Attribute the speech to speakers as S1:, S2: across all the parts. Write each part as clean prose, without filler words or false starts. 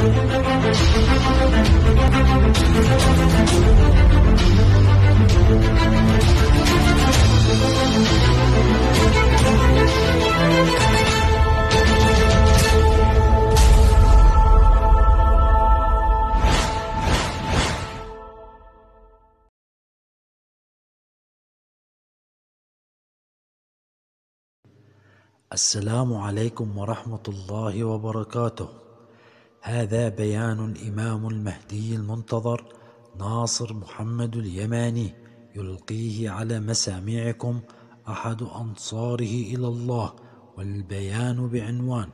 S1: السلام عليكم ورحمة الله وبركاته. هذا بيان الإمام المهدي المنتظر ناصر محمد اليماني يلقيه على مسامعكم أحد أنصاره إلى الله، والبيان بعنوان: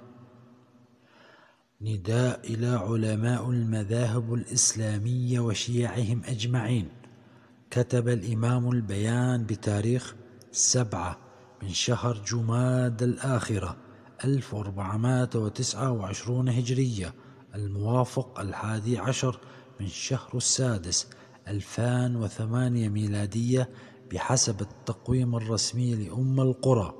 S1: نداء إلى علماء المذاهب الإسلامية وشيعهم أجمعين. كتب الإمام البيان بتاريخ 7 من شهر جماد الآخرة 1429 هجرية، الموافق 11 من شهر السادس 2008 ميلادية بحسب التقويم الرسمي لأم القرى.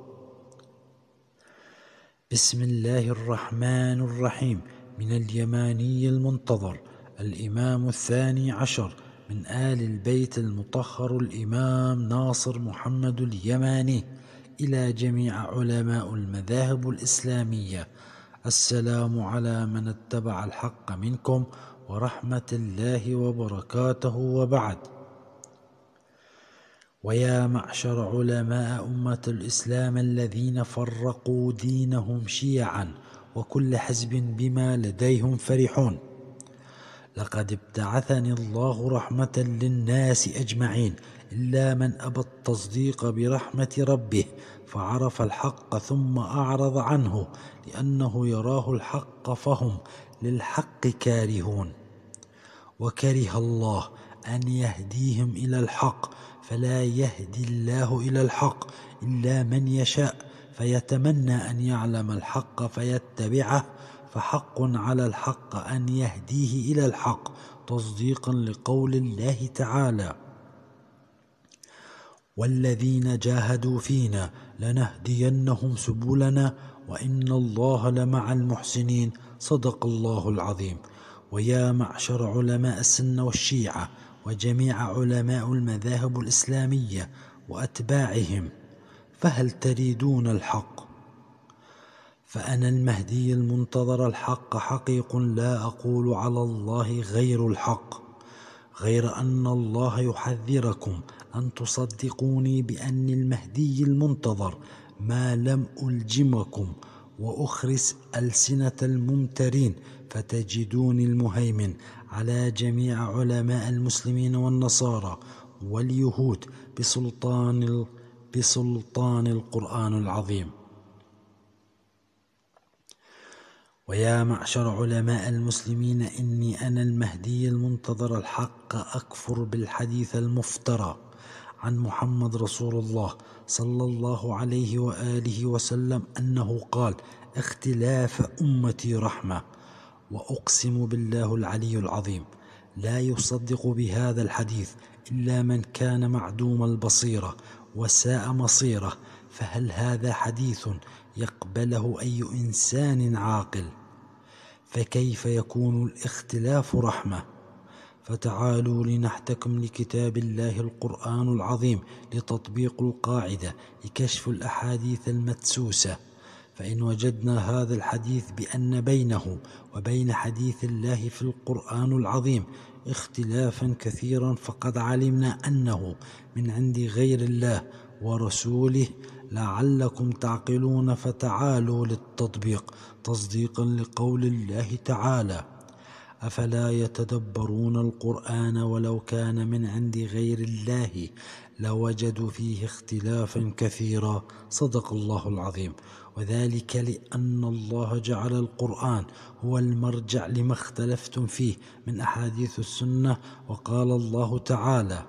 S1: بسم الله الرحمن الرحيم. من اليماني المنتظر الإمام الثاني عشر من آل البيت المطهر الإمام ناصر محمد اليماني إلى جميع علماء المذاهب الإسلامية: السلام على من اتبع الحق منكم ورحمة الله وبركاته، وبعد. ويا معشر علماء أمة الإسلام الذين فرقوا دينهم شيعا وكل حزب بما لديهم فرحون، لقد ابتعثني الله رحمة للناس أجمعين، إلا من أبى التصديق برحمة ربه فعرف الحق ثم أعرض عنه، لأنه يراه الحق فهم للحق كارهون. وكره الله أن يهديهم إلى الحق، فلا يهدي الله إلى الحق إلا من يشاء، فيتمنى أن يعلم الحق فيتبعه، فحق على الحق أن يهديه إلى الحق، تصديقا لقول الله تعالى: والذين جاهدوا فينا لنهدينهم سبلنا وإن الله لمع المحسنين، صدق الله العظيم. ويا معشر علماء السنة والشيعة وجميع علماء المذاهب الإسلامية وأتباعهم، فهل تريدون الحق؟ فأنا المهدي المنتظر الحق حقيق، لا أقول على الله غير الحق، غير أن الله يحذركم أن تصدقوني بأني المهدي المنتظر ما لم ألجمكم وأخرس ألسنة الممترين، فتجدوني المهيمن على جميع علماء المسلمين والنصارى واليهود بسلطان القرآن العظيم. ويا معشر علماء المسلمين، إني أنا المهدي المنتظر الحق أكفر بالحديث المفترى عن محمد رسول الله صلى الله عليه وآله وسلم أنه قال: اختلاف أمتي رحمة. وأقسم بالله العلي العظيم لا يصدق بهذا الحديث إلا من كان معدوم البصيرة وساء مصيره، فهل هذا حديث يقبله أي إنسان عاقل؟ فكيف يكون الاختلاف رحمة؟ فتعالوا لنحتكم لكتاب الله القرآن العظيم لتطبيق القاعدة لكشف الأحاديث المدسوسة. فإن وجدنا هذا الحديث بأن بينه وبين حديث الله في القرآن العظيم اختلافا كثيرا، فقد علمنا أنه من عند غير الله ورسوله لعلكم تعقلون. فتعالوا للتطبيق تصديقا لقول الله تعالى: أفلا يتدبرون القرآن ولو كان من عند غير الله لوجدوا فيه اختلافا كثيرا، صدق الله العظيم. وذلك لأن الله جعل القرآن هو المرجع لما اختلفتم فيه من أحاديث السنة، وقال الله تعالى: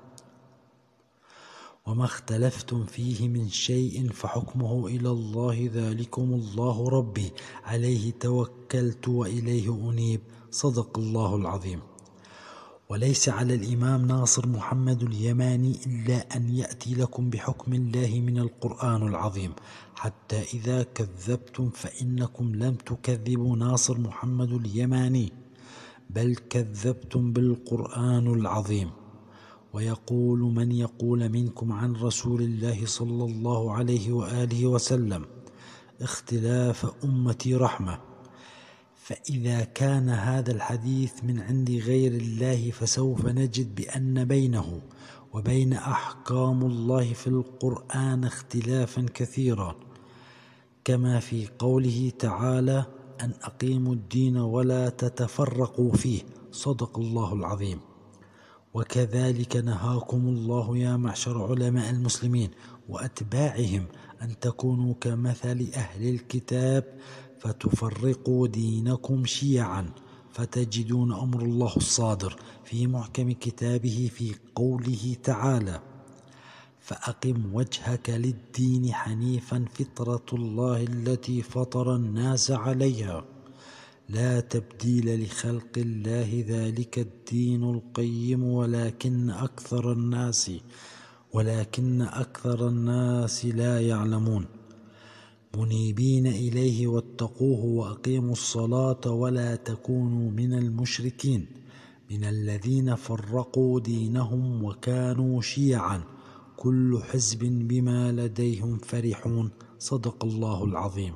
S1: وما اختلفتم فيه من شيء فحكمه إلى الله، ذلكم الله ربي عليه توكلت وإليه أنيب، صدق الله العظيم. وليس على الإمام ناصر محمد اليماني إلا أن يأتي لكم بحكم الله من القرآن العظيم، حتى إذا كذبتم فإنكم لم تكذبوا ناصر محمد اليماني، بل كذبتم بالقرآن العظيم. ويقول من يقول منكم عن رسول الله صلى الله عليه وآله وسلم: اختلاف أمتي رحمة. فإذا كان هذا الحديث من عند غير الله فسوف نجد بأن بينه وبين أحكام الله في القرآن اختلافا كثيرا، كما في قوله تعالى: أن أقيموا الدين ولا تتفرقوا فيه، صدق الله العظيم. وكذلك نهاكم الله يا معشر علماء المسلمين وأتباعهم أن تكونوا كمثل أهل الكتاب فتفرقوا دينكم شيعا، فتجدون أمر الله الصادر في محكم كتابه في قوله تعالى: فأقم وجهك للدين حنيفا فطرة الله التي فطر الناس عليها لا تبديل لخلق الله ذلك الدين القيم ولكن أكثر الناس لا يعلمون. منيبين إليه واتقوه وأقيموا الصلاة ولا تكونوا من المشركين من الذين فرقوا دينهم وكانوا شيعا كل حزب بما لديهم فرحون، صدق الله العظيم.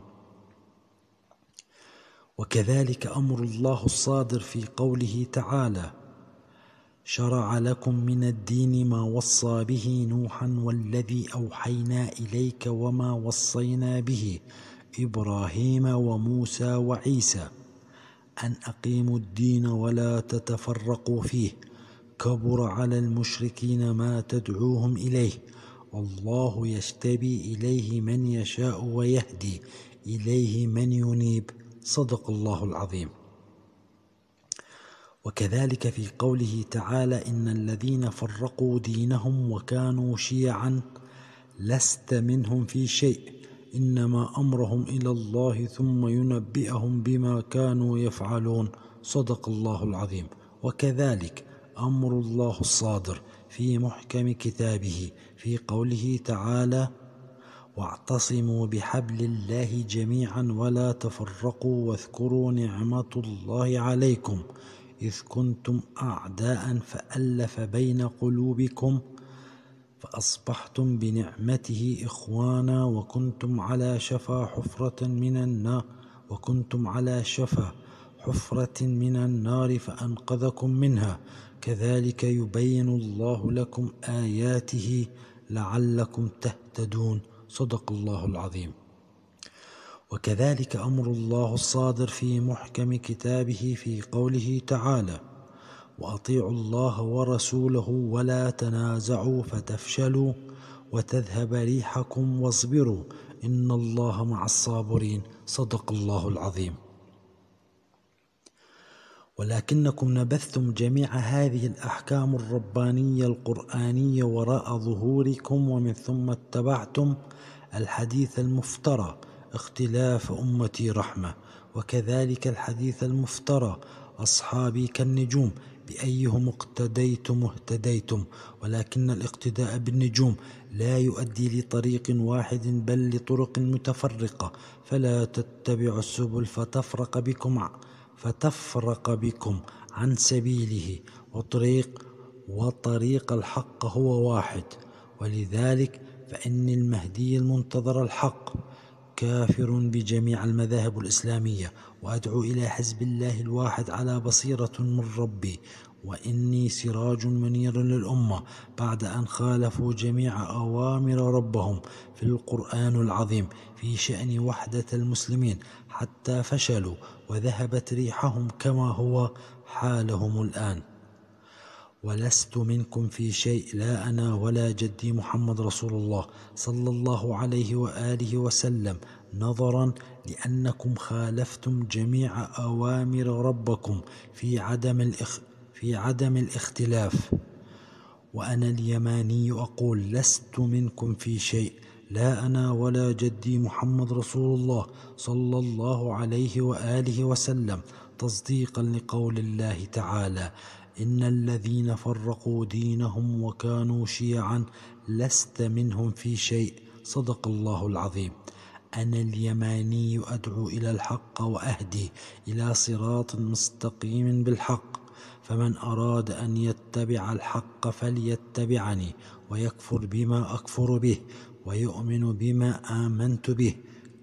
S1: وكذلك أمر الله الصادر في قوله تعالى: شرع لكم من الدين ما وصى به نوحا والذي أوحينا إليك وما وصينا به إبراهيم وموسى وعيسى أن أقيموا الدين ولا تتفرقوا فيه، كبر على المشركين ما تدعوهم إليه، والله يجتبي إليه من يشاء ويهدي إليه من ينيب، صدق الله العظيم. وكذلك في قوله تعالى: إن الذين فرقوا دينهم وكانوا شيعا لست منهم في شيء إنما أمرهم إلى الله ثم ينبئهم بما كانوا يفعلون، صدق الله العظيم. وكذلك أمر الله الصادر في محكم كتابه في قوله تعالى: واعتصموا بحبل الله جميعا ولا تفرقوا واذكروا نعمة الله عليكم إذ كنتم أعداء فألف بين قلوبكم فأصبحتم بنعمته إخوانا وكنتم على شفا حفرة من النار فأنقذكم منها، كذلك يبين الله لكم آياته لعلكم تهتدون، صدق الله العظيم. وكذلك أمر الله الصادر في محكم كتابه في قوله تعالى: وأطيعوا الله ورسوله ولا تنازعوا فتفشلوا وتذهب ريحكم واصبروا إن الله مع الصابرين، صدق الله العظيم. ولكنكم نبذتم جميع هذه الأحكام الربانية القرآنية وراء ظهوركم ومن ثم اتبعتم الحديث المفترى: اختلاف أمتي رحمة. وكذلك الحديث المفترى: أصحابي كالنجوم بأيهم اقتديتم اهتديتم. ولكن الاقتداء بالنجوم لا يؤدي لطريق واحد بل لطرق متفرقة، فلا تتبعوا السبل فتفرق بكم عن سبيله، وطريق الحق هو واحد. ولذلك فإن المهدي المنتظر الحق كافر بجميع المذاهب الإسلامية، وأدعو إلى حزب الله الواحد على بصيرة من ربي، وإني سراج منير للأمة بعد أن خالفوا جميع أوامر ربهم في القرآن العظيم في شأن وحدة المسلمين حتى فشلوا وذهبت ريحهم كما هو حالهم الآن. ولست منكم في شيء، لا أنا ولا جدي محمد رسول الله صلى الله عليه وآله وسلم، نظرا لأنكم خالفتم جميع أوامر ربكم في عدم الاختلاف. وأنا اليماني أقول: لست منكم في شيء، لا أنا ولا جدي محمد رسول الله صلى الله عليه وآله وسلم، تصديقا لقول الله تعالى: إن الذين فرقوا دينهم وكانوا شيعا لست منهم في شيء. صدق الله العظيم. أنا اليماني أدعو إلى الحق وأهدي إلى صراط مستقيم بالحق، فمن أراد أن يتبع الحق فليتبعني ويكفر بما أكفر به ويؤمن بما آمنت به،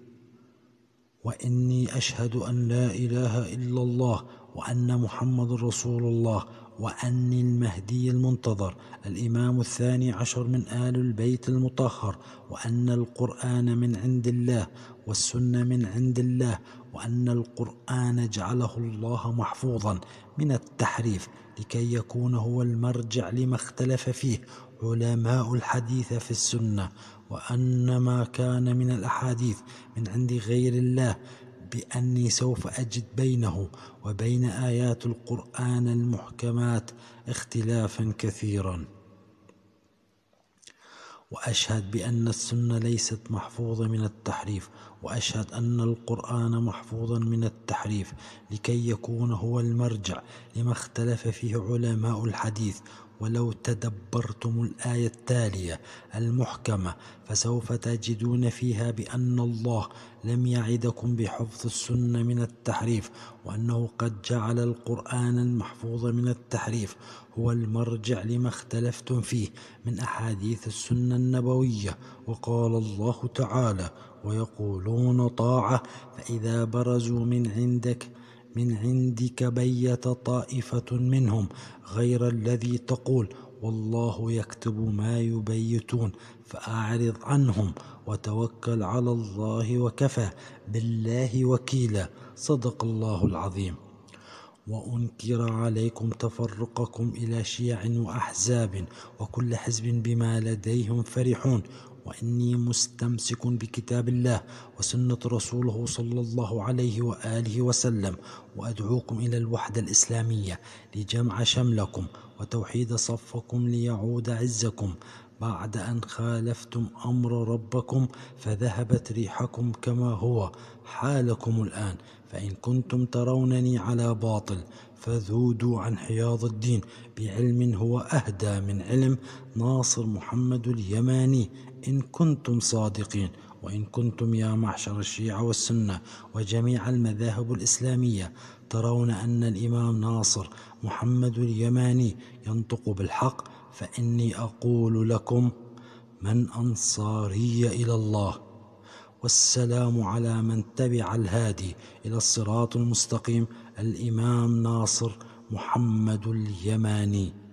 S1: وإني أشهد أن لا إله إلا الله وأن محمد رسول الله وأني المهدي المنتظر الإمام الثاني عشر من آل البيت المطهر، وأن القرآن من عند الله والسنة من عند الله، وأن القرآن جعله الله محفوظا من التحريف لكي يكون هو المرجع لما اختلف فيه علماء الحديث في السنة، وأن ما كان من الأحاديث من عند غير الله بأني سوف أجد بينه وبين آيات القرآن المحكمات اختلافا كثيرا. وأشهد بأن السنة ليست محفوظة من التحريف، وأشهد أن القرآن محفوظا من التحريف لكي يكون هو المرجع لما اختلف فيه علماء الحديث. ولو تدبرتم الآية التالية المحكمة فسوف تجدون فيها بأن الله لم يعدكم بحفظ السنة من التحريف، وأنه قد جعل القرآن المحفوظ من التحريف هو المرجع لما اختلفتم فيه من أحاديث السنة النبوية. وقال الله تعالى: ويقولون طاعة فإذا برزوا من عندك بيت طائفة منهم غير الذي تقول والله يكتب ما يبيتون فأعرض عنهم وتوكل على الله وكفى بالله وكيلا. صدق الله العظيم. وأنكر عليكم تفرقكم إلى شيع وأحزاب وكل حزب بما لديهم فرحون، وإني مستمسك بكتاب الله وسنة رسوله صلى الله عليه وآله وسلم، وأدعوكم إلى الوحدة الإسلامية لجمع شملكم وتوحيد صفكم ليعود عزكم بعد أن خالفتم أمر ربكم فذهبت ريحكم كما هو حالكم الآن. فإن كنتم ترونني على باطل فذودوا عن حياض الدين بعلم هو أهدى من علم ناصر محمد اليماني إن كنتم صادقين. وإن كنتم يا معشر الشيعة والسنة وجميع المذاهب الإسلامية ترون أن الإمام ناصر محمد اليماني ينطق بالحق فإني أقول لكم: من أنصاري إلى الله؟ والسلام على من تبع الهادي إلى الصراط المستقيم الإمام ناصر محمد اليماني.